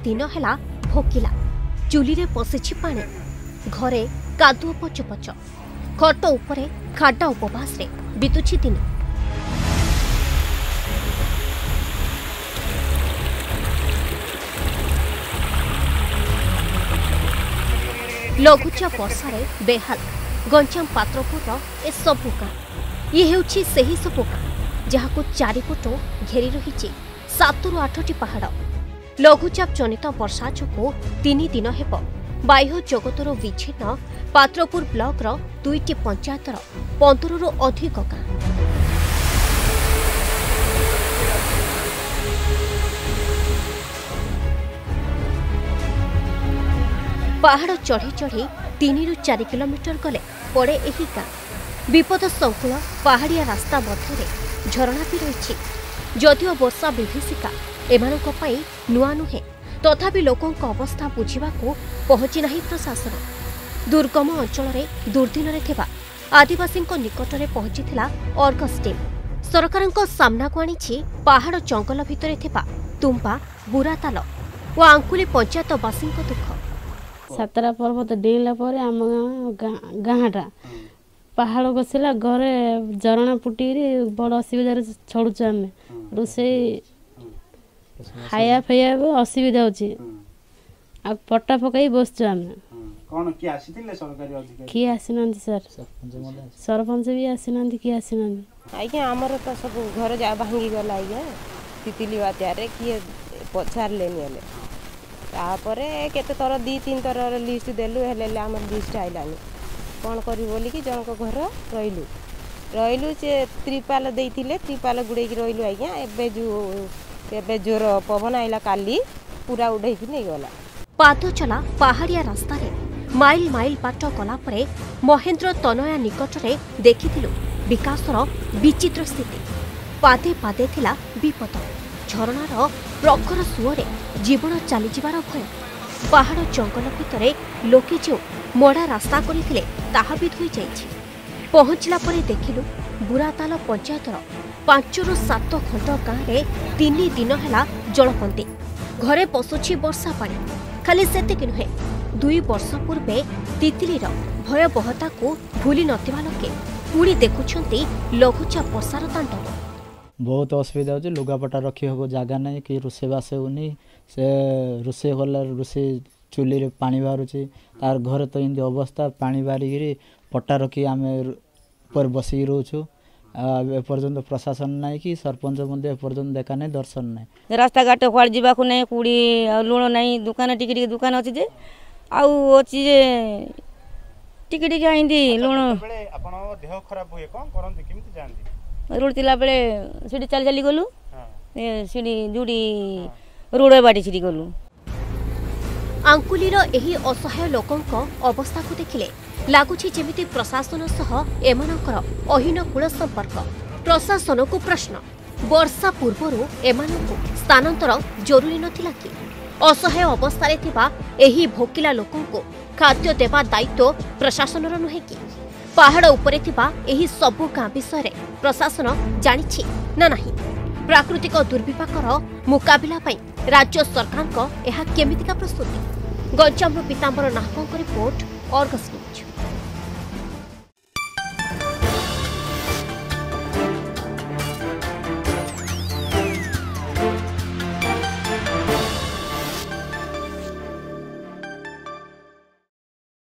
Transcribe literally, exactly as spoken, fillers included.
दिन है भोकिला चुली रे पशिछि पानी घरे कादुओ पचपच खट उपरे खाडा उपवास रे बितुछि दिन। लघुचाप वर्षारे बेहाल गंजाम पात्रपुर ए सबु गाँ ये हेउछि सेही सबु गाँ जहाको चारिपट घेरी रही सातरु आठटी पहाड़। लघुचाप जनित वर्षा जोगु तीन दिन हेब बाह्य जगतर विच्छिन्न पात्रपुर ब्लॉक रो दुईटी पंचायतर पंद्ररु अधिक गाँ। पहाड़ चढ़ी चढ़ी तीन रु चार किलोमीटर गले पड़े एही गाँ। विपद संकुल पहाड़िया रास्ता मध्य झरणा भी रही। जदिओ वर्षा विभीषिका एमानक पई नुआ नुहे तथापि लोकों अवस्था बुझिबाकू पहुंची नाही प्रशासन। दुर्गम अंचल में दुर्दिन रे थिबा आदिवासी निकट में पहुंचीथिला अर्गस टीम। सरकार सामना को आनी पहाड़ जंगल भितर थिबा तुम्बा बुराताल और आंकुली पंचायतवासी दुख। सातरा पर्वत डेला पर आम गाँटा पहाड़ बसला घरे झरणा पुटी बड़ असुविधा छड़ुच आम रोसे खाया फाया असुविधा होची आ पट्टा पकाई बसचु आम कोन की आसीथिले सरकारी अधिकारी की आसीनंती सर सरपंच भी आसीनंती की आसीनंती आज्ञा हमर त सब घर जा भांगी गला आज्ञा तितिली बात्या रे की पछार लेनी हले तापरे केते तर दी तीन तर लिस्ट देलु हेले हमर लिस्ट आइलानी कौन करी बोली कि जन को घर रहिलु रहिलु से त्रिपाल देइथिले त्रिपाल गुड़े की रहिलु आज्ञा एबे जो एबे जोर पवन आइला काली पूरा उड़े की नहीं गला। पाद चला पहाड़िया रास्ता रे माइल माइल बाट गला परे महेंद्र तनया निकट रे देखिथिलु विकासर विचित्र स्थिति। पादे पादे थिला विपद झरणार प्रखर सुअरे जीवन चली जिबार भय। पहाड़ जंगल भितरे लोके जो मड़ा रास्ता करथिले ताहा भी धोई जाइछि। पहुंचला परे देखिलु बुराताल पंचायतर पांच रु सात खंड गाँव रे तीन दिन है जलपंती घरे पशुछि वर्षा पानी। खाली सेतिक नुहे दुई वर्ष पूर्वे तितिलीर भयबहता को भूली नथिबा लोके पुणी देखुछंती लघुचाप वर्षार तांडव। बहुत असुविधा हो लुगापटा रखी हम जगह ना कि रोषेबास होनी से रोषे गला रोषे चुली रे पानी बाहर तार घर तो इनती अवस्था पानी बारिकी पट्टा रखी आम पर बसिक रोचु एपर्यंत प्रशासन ना कि सरपंच एपर्यंत देखा ना दर्शन ना रास्ता घाट कुआड़ जावाक ना कूड़ी लुण ना दुकान टिके टिके दुकान अच्छी जे आउे टिके टिके आईंदी लुण रुड़ला बेले सीढ़ी चली चली गलु सीढ़ी जुड़ी रोड बाटी सीढ़ी गलु। आंकुलीर एही असहाय लोकंक अवस्था को देखिले लागुछि जेमिति प्रशासन सह एमानकर अहीनकूल संपर्क। प्रशासन को प्रश्न वर्षा पूर्वरु एमानकु स्थानांतर जरूरी नथिला कि असहाय अवस्था थिबा एही भोकिला लोकंकु खाद्य देवा दायित्व प्रशासनर नुहे कि पहाड़ उपरे थिबा एही सबु गाँ विषय प्रशासन जानिछि ना नाही। प्राकृतिक दुर्विपाकर मुकाबिला पई राज्य सरकार को एहा केमितिका प्रस्तुति। गंजाम पीताम्बर नाहकଙ୍କ रिपोर्ट अर्गस न्यूज।